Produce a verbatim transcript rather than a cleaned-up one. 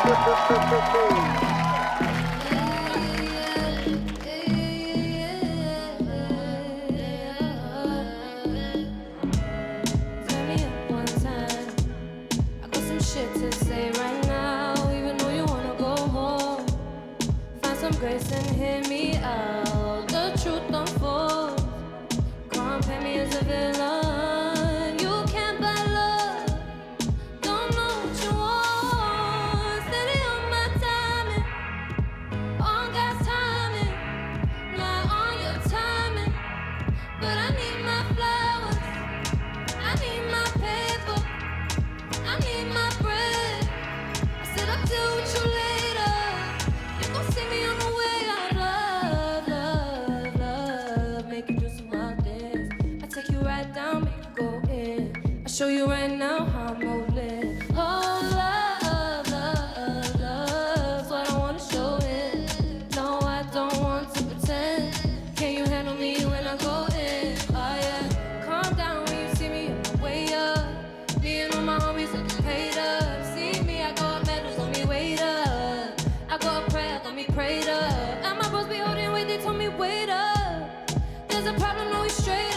Grace and hear me out. The truth unfolds. Can't paint me as a villain. You can't buy love. Don't know what you want. Steady on my timing. On God's timing. Not on your timing. But I need my flowers. I need my paper. I need my bread. I said I'll deal with you later. You gon' see me on the show you right now how I'm rolling. Oh, love, love, love's what I wanna show it. No, I don't want to pretend. Can you handle me when I go in? Oh yeah, calm down when you see me on my way up. Me and all my homies looking paid up. See me, I go up medals, on me wait up. I go up prayer, got me prayed up. And my bros be holding weight, they told me wait up. There's a problem, no we straight